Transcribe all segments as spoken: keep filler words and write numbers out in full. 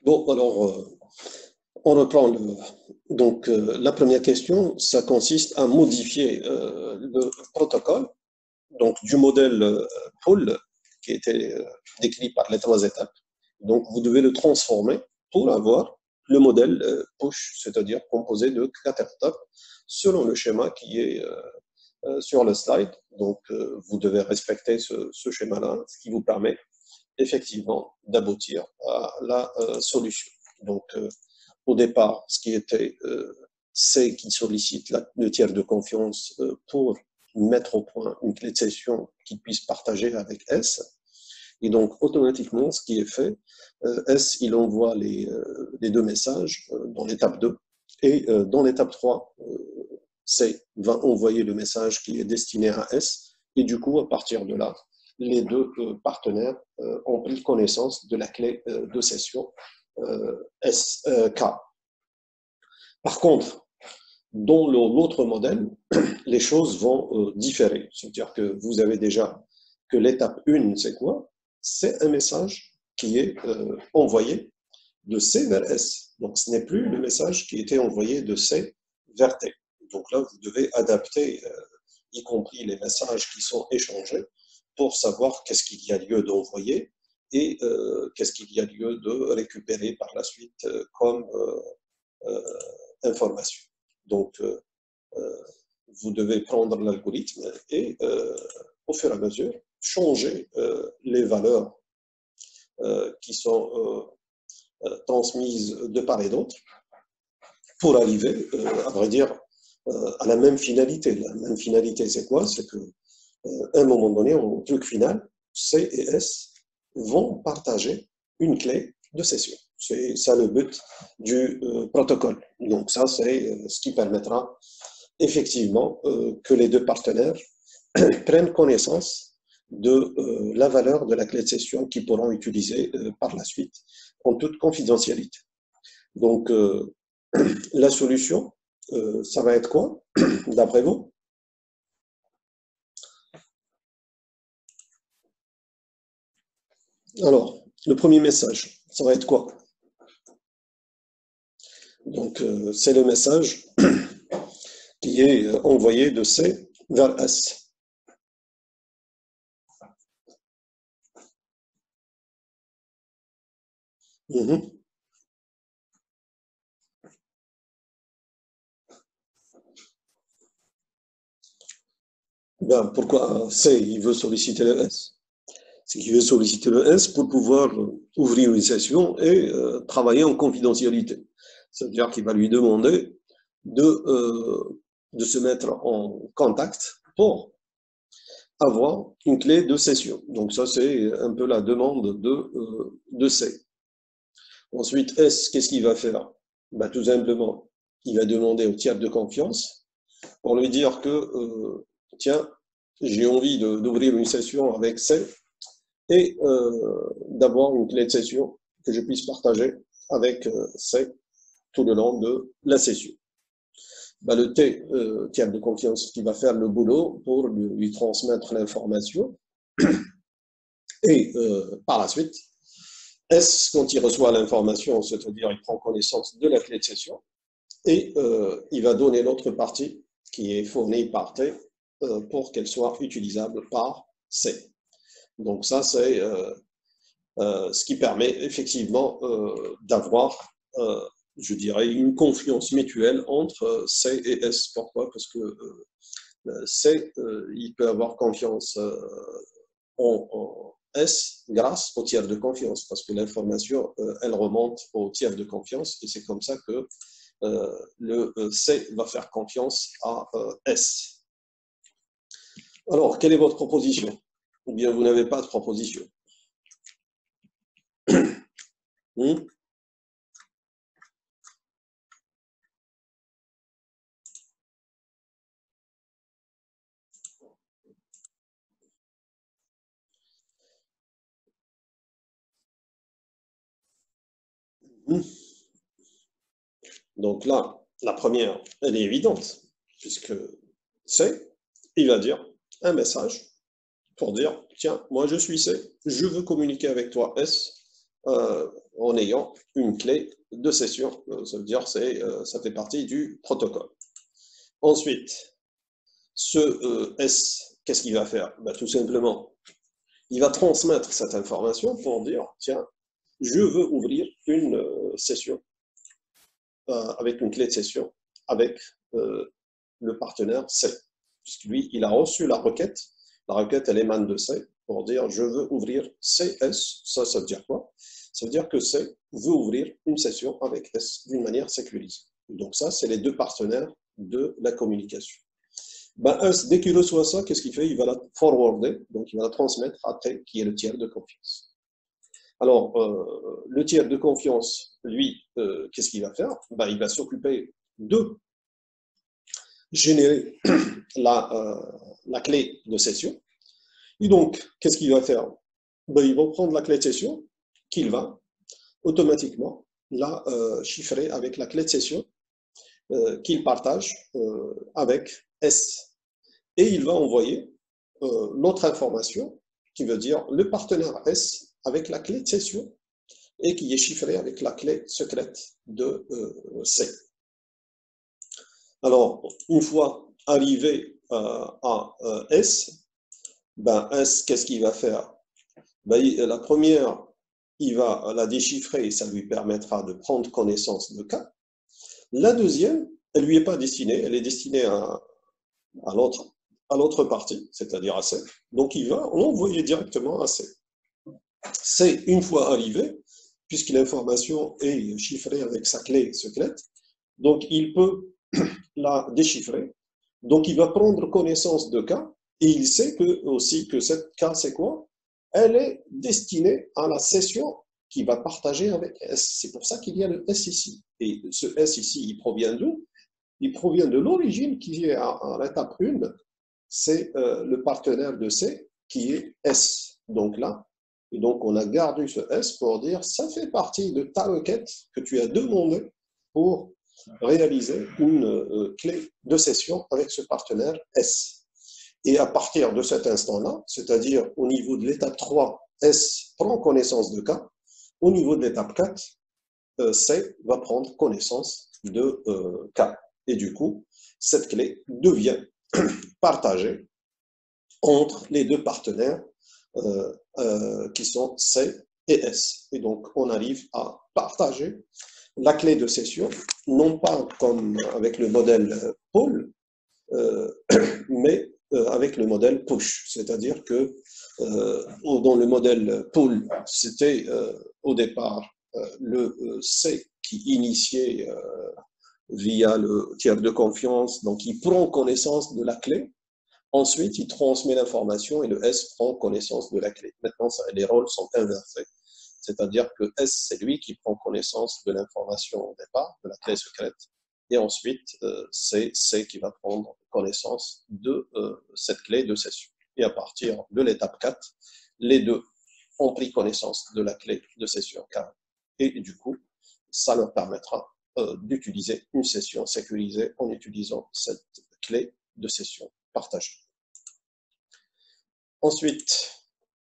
Bon, alors, euh, on reprend le... Donc, euh, la première question, ça consiste à modifier euh, le protocole donc, du modèle euh, pull qui était euh, décrit par les trois étapes. Donc, vous devez le transformer pour avoir le modèle euh, push, c'est-à-dire composé de quatre étapes selon le schéma qui est euh, euh, sur le slide. Donc, euh, vous devez respecter ce, ce schéma-là, ce qui vous permet effectivement d'aboutir à la euh, solution. Donc, euh, au départ, ce qui était euh, C qui sollicite la, le tiers de confiance euh, pour mettre au point une clé de session qu'il puisse partager avec S. Et donc, automatiquement, ce qui est fait, euh, S, il envoie les, euh, les deux messages euh, dans l'étape deux. Et euh, dans l'étape trois, euh, C va envoyer le message qui est destiné à S. Et du coup, à partir de là, les deux euh, partenaires euh, ont pris connaissance de la clé euh, de session euh, S K. Par contre, dans l'autre modèle, les choses vont euh, différer. C'est-à-dire que vous avez déjà que l'étape un, c'est quoi? C'est un message qui est euh, envoyé de C vers S. Donc, ce n'est plus le message qui était envoyé de C vers T. Donc là, vous devez adapter, euh, y compris les messages qui sont échangés, pour savoir qu'est-ce qu'il y a lieu d'envoyer et euh, qu'est-ce qu'il y a lieu de récupérer par la suite euh, comme euh, euh, information. Donc, euh, euh, vous devez prendre l'algorithme et, euh, au fur et à mesure, changer euh, les valeurs euh, qui sont euh, euh, transmises de part et d'autre pour arriver, euh, à vrai dire, euh, à la même finalité. La même finalité, c'est quoi? C'est qu'à euh, un moment donné, en truc final, C et S vont partager une clé de session. C'est ça le but du euh, protocole. Donc ça, c'est euh, ce qui permettra effectivement euh, que les deux partenaires prennent connaissance de euh, la valeur de la clé de session qu'ils pourront utiliser euh, par la suite en toute confidentialité. Donc, euh, la solution, euh, ça va être quoi, d'après vous? Alors, le premier message, ça va être quoi? Donc, euh, c'est le message qui est euh, envoyé de C vers S. Mhm. Ben, pourquoi C, il veut solliciter le S? C'est qu'il veut solliciter le S pour pouvoir ouvrir une session et euh, travailler en confidentialité. C'est-à-dire qu'il va lui demander de, euh, de se mettre en contact pour avoir une clé de session. Donc ça, c'est un peu la demande de, euh, de C. Ensuite, S, qu'est-ce qu'il va faire? Ben, tout simplement, il va demander au tiers de confiance pour lui dire que, euh, tiens, j'ai envie d'ouvrir une session avec C et euh, d'avoir une clé de session que je puisse partager avec euh, C tout le long de la session. Ben, le T, euh, tiers de confiance, qui va faire le boulot pour lui, lui transmettre l'information. Et euh, par la suite, S, quand il reçoit l'information, c'est-à-dire il prend connaissance de la clé de session, et euh, il va donner l'autre partie qui est fournie par T euh, pour qu'elle soit utilisable par C. Donc ça, c'est euh, euh, ce qui permet effectivement euh, d'avoir, euh, je dirais, une confiance mutuelle entre C et S. Pourquoi? Parce que euh, C, euh, il peut avoir confiance euh, en, en, S grâce au tiers de confiance, parce que l'information, euh, elle remonte au tiers de confiance, et c'est comme ça que euh, le C va faire confiance à euh, S. Alors, quelle est votre proposition? Ou bien vous n'avez pas de proposition? hmm hmm Donc là, la première, elle est évidente, puisque C, il va dire un message pour dire, tiens, moi je suis C, je veux communiquer avec toi S, euh, en ayant une clé de session. Ça veut dire que ça fait partie du protocole. Ensuite, ce euh, S, qu'est-ce qu'il va faire? Ben, tout simplement, il va transmettre cette information pour dire, tiens, je veux ouvrir une euh, session euh, avec une clé de session avec euh, le partenaire C. Puisque lui, il a reçu la requête. La requête, elle émane de C pour dire, je veux ouvrir C S. Ça, ça veut dire quoi? Ça veut dire que C veut ouvrir une session avec S d'une manière sécurisée. Donc ça, c'est les deux partenaires de la communication. Ben, S, dès qu'il reçoit ça, qu'est-ce qu'il fait? Il va la forwarder, donc il va la transmettre à T, qui est le tiers de confiance. Alors, euh, le tiers de confiance, lui, euh, qu'est-ce qu'il va faire? Ben, il va s'occuper de générer la, euh, la clé de session. Et donc, qu'est-ce qu'il va faire? Ben, il va prendre la clé de session qu'il va automatiquement la euh, chiffrer avec la clé de session euh, qu'il partage euh, avec S. Et il va envoyer euh, l'autre information qui veut dire le partenaire S avec la clé de session et qui est chiffrée avec la clé secrète de euh, C. Alors, une fois arrivé euh, à euh, S, ben S, qu'est-ce qu'il va faire? Ben, il, la première, il va la déchiffrer et ça lui permettra de prendre connaissance de K. La deuxième, elle ne lui est pas destinée, elle est destinée à, à l'autre à l'autre partie, c'est-à-dire à C. Donc, il va l'envoyer directement à C. C, une fois arrivé, puisque l'information est chiffrée avec sa clé secrète, donc il peut la déchiffrer. Donc, il va prendre connaissance de K et il sait que, aussi que cette K, c'est quoi? Elle est destinée à la session qu'il va partager avec S. C'est pour ça qu'il y a le S ici. Et ce S ici, il provient d'où? Il provient de l'origine qui est à, à l'étape un, c'est euh, le partenaire de C qui est S. Donc là, et donc on a gardé ce S pour dire ça fait partie de ta requête que tu as demandé pour réaliser une euh, clé de session avec ce partenaire S. Et à partir de cet instant-là, c'est-à-dire au niveau de l'étape trois, S prend connaissance de K. Au niveau de l'étape quatre, euh, C va prendre connaissance de euh, K. Et du coup, cette clé devient partagée entre les deux partenaires euh, euh, qui sont C et S. Et donc, on arrive à partager la clé de session, non pas comme avec le modèle pull, euh, mais euh, avec le modèle push. C'est-à-dire que euh, dans le modèle pull, c'était euh, au départ euh, le C qui initiait euh, via le tiers de confiance, donc il prend connaissance de la clé. Ensuite, il transmet l'information et le S prend connaissance de la clé. Maintenant, ça, les rôles sont inversés. C'est-à-dire que S, c'est lui qui prend connaissance de l'information au départ, de la clé secrète. Et ensuite, euh, c'est C qui va prendre connaissance de euh, cette clé de session. Et à partir de l'étape quatre, les deux ont pris connaissance de la clé de session K. Et du coup, ça leur permettra euh, d'utiliser une session sécurisée en utilisant cette clé de session partagée. Ensuite,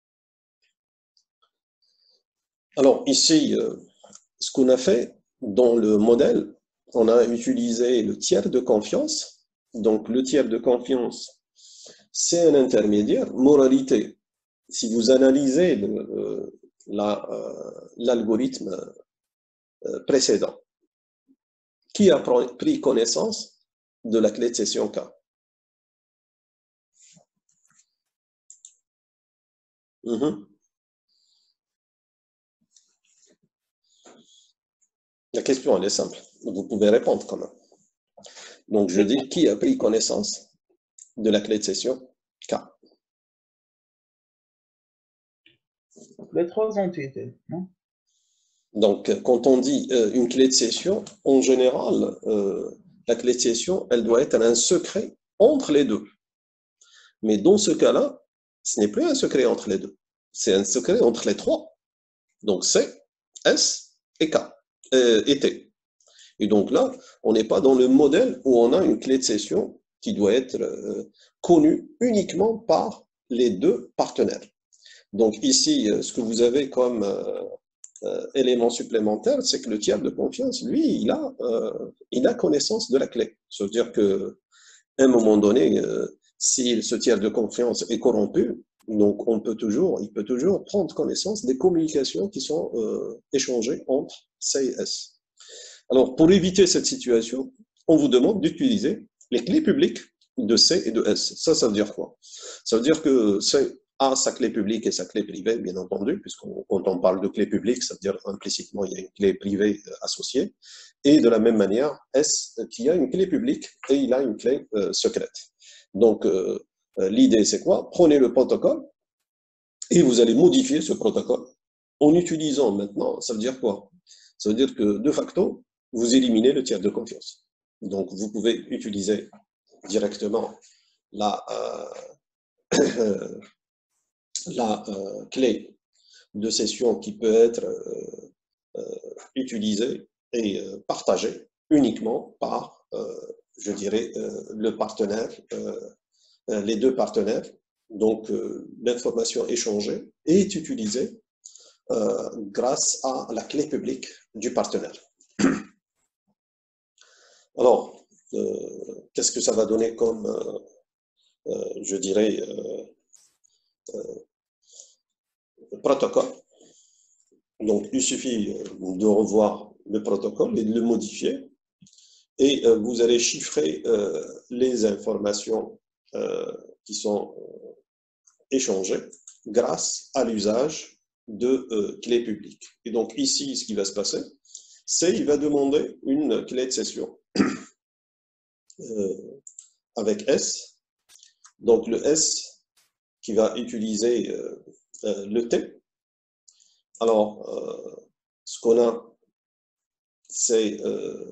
alors ici, euh, ce qu'on a fait dans le modèle, on a utilisé le tiers de confiance. Donc le tiers de confiance, c'est un intermédiaire. Moralité, si vous analysez l'algorithme la, euh, précédent, qui a pris connaissance de la clé de session K? Mm-hmm. La question, elle est simple. Vous pouvez répondre quand même. Donc, je dis, qui a pris connaissance de la clé de session K? Les trois entités, non? Donc, quand on dit euh, une clé de session, en général, euh, la clé de session, elle doit être un secret entre les deux. Mais dans ce cas-là, ce n'est plus un secret entre les deux. C'est un secret entre les trois. Donc, C, S et K, euh, et T. Et donc là, on n'est pas dans le modèle où on a une clé de session qui doit être euh, connue uniquement par les deux partenaires. Donc ici, ce que vous avez comme, euh, euh, élément supplémentaire, c'est que le tiers de confiance, lui, il a, euh, il a connaissance de la clé. Ça veut dire qu'à un moment donné, euh, si ce tiers de confiance est corrompu, donc on peut toujours, il peut toujours prendre connaissance des communications qui sont euh, échangées entre C et S. Alors, pour éviter cette situation, on vous demande d'utiliser les clés publiques de C et de S. Ça, ça veut dire quoi? Ça veut dire que C a sa clé publique et sa clé privée, bien entendu, puisqu'on quand on parle de clé publique, ça veut dire implicitement il y a une clé privée associée. Et de la même manière, S qui a une clé publique et il a une clé euh, secrète. Donc, euh, l'idée, c'est quoi? Prenez le protocole et vous allez modifier ce protocole en utilisant maintenant, ça veut dire quoi? Ça veut dire que, de facto, vous éliminez le tiers de confiance. Donc, vous pouvez utiliser directement la, euh, la euh, clé de session qui peut être euh, euh, utilisée et euh, partagée uniquement par, euh, je dirais, euh, le partenaire, euh, les deux partenaires. Donc, euh, l'information échangée est utilisée euh, grâce à la clé publique du partenaire. Alors, euh, qu'est-ce que ça va donner comme, euh, euh, je dirais, euh, euh, protocole? Donc, il suffit de revoir le protocole et de le modifier. Et euh, vous allez chiffrer euh, les informations euh, qui sont euh, échangées grâce à l'usage de euh, clés publiques. Et donc, ici, ce qui va se passer, c'est qu'il va demander une clé de session euh, avec S. Donc, le S qui va utiliser euh, euh, le T. Alors, euh, ce qu'on a, c'est euh,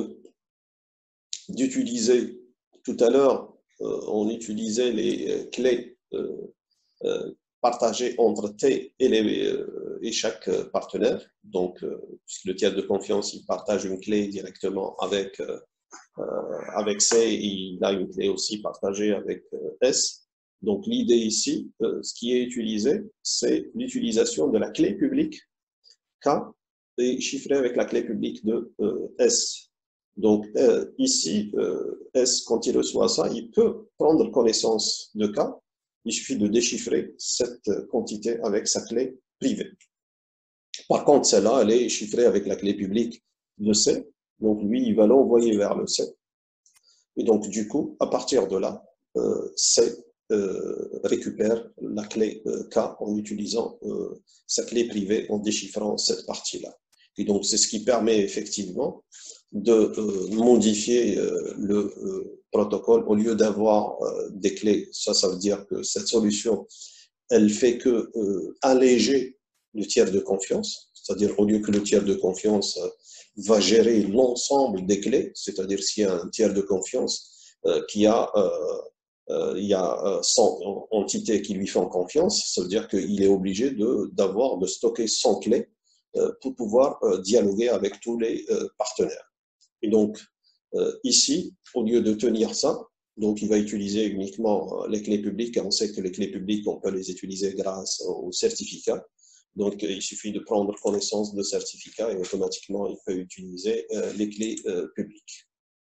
d'utiliser, tout à l'heure, euh, on utilisait les clés euh, euh, partagées entre T et, les, euh, et chaque partenaire. Donc, euh, puisque le tiers de confiance, il partage une clé directement avec, euh, avec C, il a une clé aussi partagée avec euh, S. Donc, l'idée ici, euh, ce qui est utilisé, c'est l'utilisation de la clé publique K est chiffrée avec la clé publique de euh, S. Donc, euh, ici, euh, S, quand il reçoit ça, il peut prendre connaissance de K. Il suffit de déchiffrer cette quantité avec sa clé privée. Par contre, celle-là, elle est chiffrée avec la clé publique de C. Donc, lui, il va l'envoyer vers le C. Et donc, du coup, à partir de là, euh, C euh, récupère la clé euh, K en utilisant euh, sa clé privée, en déchiffrant cette partie-là. Et donc, c'est ce qui permet effectivement de euh, modifier euh, le euh, protocole au lieu d'avoir euh, des clés. Ça, ça veut dire que cette solution, elle fait que euh, alléger le tiers de confiance, c'est-à-dire au lieu que le tiers de confiance euh, va gérer l'ensemble des clés, c'est-à-dire s'il y a un tiers de confiance euh, qui a, euh, euh, il y a cent entités qui lui font confiance, ça veut dire qu'il est obligé de, d'avoir, de stocker cent clés euh, pour pouvoir euh, dialoguer avec tous les euh, partenaires. Et donc, euh, ici, au lieu de tenir ça, donc il va utiliser uniquement les clés publiques, et on sait que les clés publiques, on peut les utiliser grâce au certificat. Donc, il suffit de prendre connaissance de certificat et automatiquement, il peut utiliser euh, les clés euh, publiques.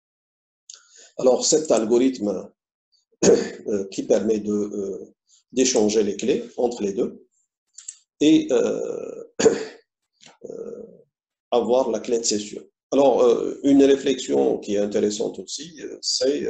Alors, cet algorithme euh, qui permet de, euh, d'échanger les clés entre les deux et euh, euh, avoir la clé de session. Alors, euh, une réflexion qui est intéressante aussi, euh, c'est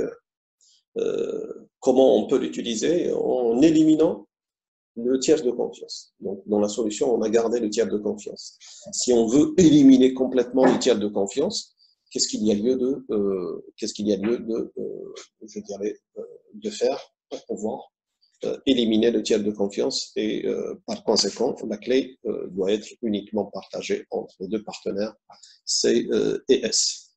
euh, comment on peut l'utiliser en éliminant le tiers de confiance. Donc, dans la solution, on a gardé le tiers de confiance. Si on veut éliminer complètement le tiers de confiance, qu'est-ce qu'il y a lieu de, euh, qu'est-ce qu'il y a lieu de, euh, je dirais, euh, de faire pour pouvoir euh, éliminer le tiers de confiance et euh, par conséquent, la clé euh, doit être uniquement partagée entre les deux partenaires, C euh, et S.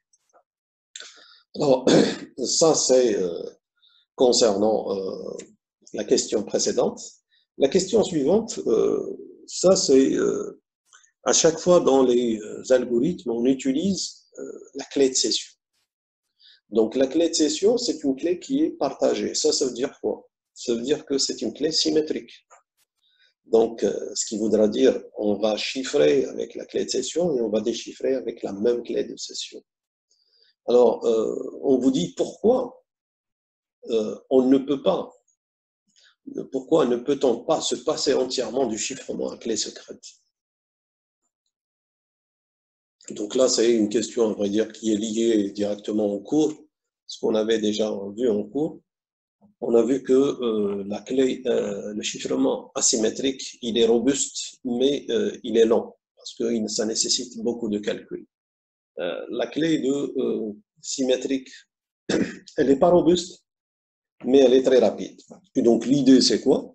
Alors, ça, c'est euh, concernant euh, la question précédente. La question suivante, euh, ça c'est euh, à chaque fois dans les euh, algorithmes, on utilise euh, la clé de session. Donc la clé de session, c'est une clé qui est partagée. Ça, ça veut dire quoi? Ça veut dire que c'est une clé symétrique. Donc, euh, ce qui voudra dire, on va chiffrer avec la clé de session et on va déchiffrer avec la même clé de session. Alors, euh, on vous dit pourquoi euh, on ne peut pas, pourquoi ne peut-on pas se passer entièrement du chiffrement à clé secrète? Donc là, c'est une question, à vrai dire, qui est liée directement au cours, ce qu'on avait déjà vu en cours. On a vu que euh, la clé, euh, le chiffrement asymétrique, il est robuste, mais euh, il est lent, parce que ça nécessite beaucoup de calculs. Euh, la clé de euh, symétrique, elle n'est pas robuste, mais elle est très rapide. Et donc l'idée, c'est quoi?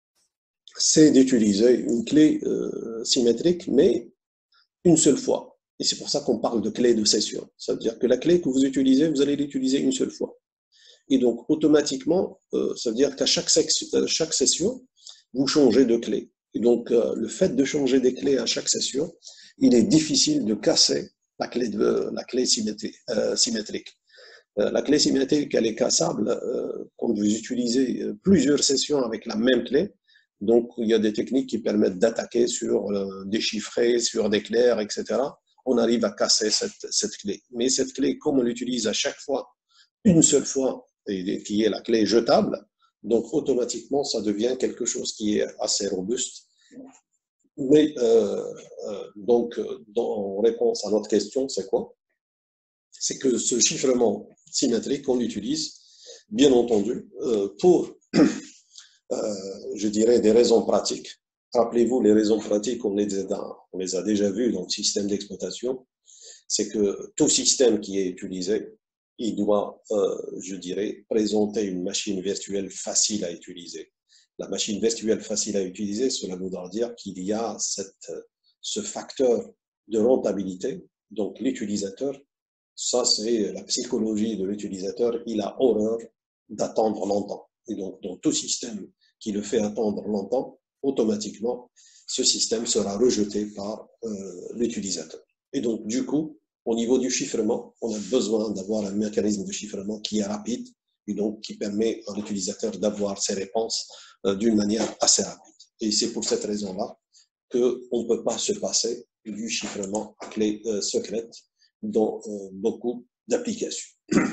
C'est d'utiliser une clé euh, symétrique, mais une seule fois. Et c'est pour ça qu'on parle de clé de session. Ça veut dire que la clé que vous utilisez, vous allez l'utiliser une seule fois. Et donc, automatiquement, euh, ça veut dire qu'à chaque, chaque session, vous changez de clé. Et donc, euh, le fait de changer des clés à chaque session, il est difficile de casser la clé, de, la clé symétrique. Euh, symétrique. Euh, la clé symétrique, elle est cassable euh, quand vous utilisez plusieurs sessions avec la même clé. Donc, il y a des techniques qui permettent d'attaquer sur euh, des chiffrés, sur des clairs, et cetera. On arrive à casser cette, cette clé. Mais cette clé, comme on l'utilise à chaque fois, une seule fois, et qui est la clé jetable, donc automatiquement, ça devient quelque chose qui est assez robuste. Mais euh, euh, donc, dans réponse à notre question, c'est quoi? C'est que ce chiffrement symétrique, on l'utilise, bien entendu, euh, pour, euh, je dirais, des raisons pratiques. Rappelez-vous, les raisons pratiques, on les a, on les a déjà vues dans le système d'exploitation. C'est que tout système qui est utilisé, il doit, euh, je dirais, présenter une machine virtuelle facile à utiliser. La machine virtuelle facile à utiliser, cela voudra dire qu'il y a cette, ce facteur de rentabilité. Donc, l'utilisateur, ça c'est la psychologie de l'utilisateur, il a horreur d'attendre longtemps. Et donc, dans tout système qui le fait attendre longtemps, automatiquement, ce système sera rejeté par euh, l'utilisateur. Et donc, du coup, au niveau du chiffrement, on a besoin d'avoir un mécanisme de chiffrement qui est rapide et donc qui permet à l'utilisateur d'avoir ses réponses euh, d'une manière assez rapide. Et c'est pour cette raison-là qu'on ne peut pas se passer du chiffrement à clé euh, secrète dans euh, beaucoup d'applications.